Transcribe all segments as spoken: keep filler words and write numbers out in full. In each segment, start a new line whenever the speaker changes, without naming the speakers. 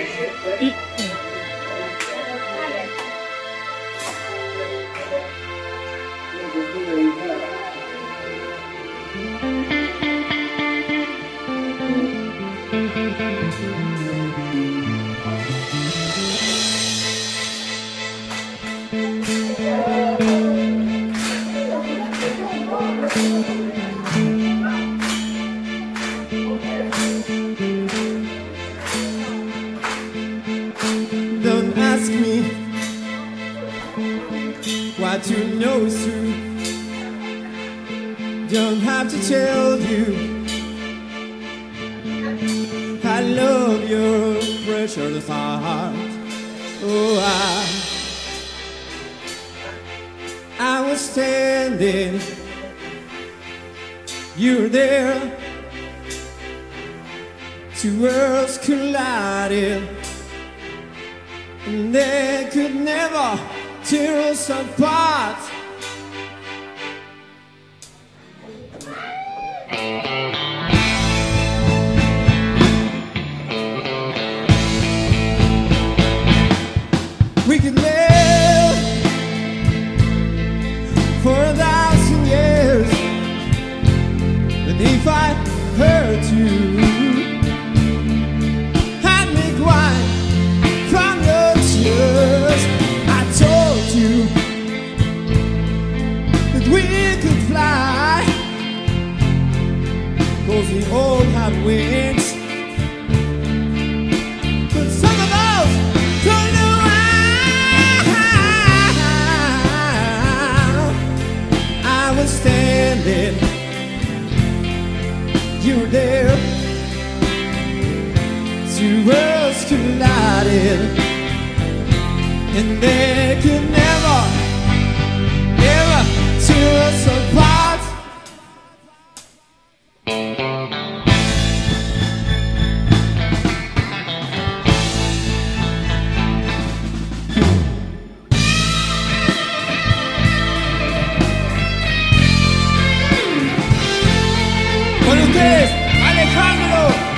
Don't ask me what you know is true. Don't have to tell you I love your precious heart. Oh, I I was standing, you were there. Two worlds collided, and they could never tear us apart. We could live for a thousand years, but if I hurt you, we all have wings, but some of us don't know how. I was standing, you were there. Two worlds collided, and they could never, ever tear us apart. Con ustedes, Alejandro.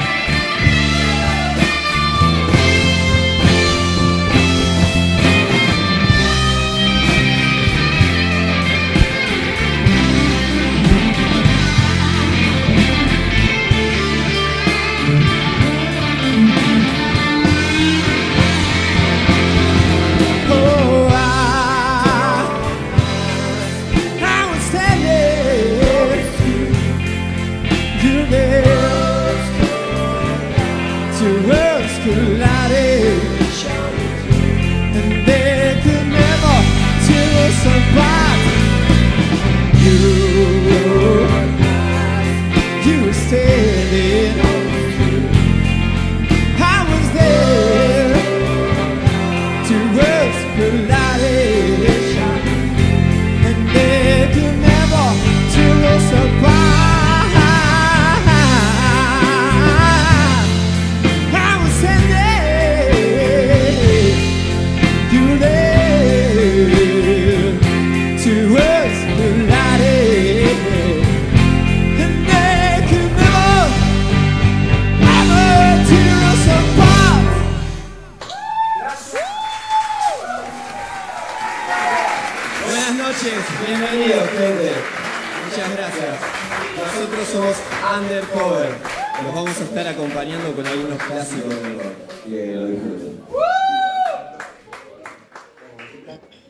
Two worlds collided, and they could never tear us apart. You, you were standing, I was there. Two worlds collided, and they could never tear us apart. Buenas noches, bienvenidos, gente. Muchas gracias. Nosotros somos Undercover. Los vamos a estar acompañando con algunos clásicos del rock. Que lo disfruten.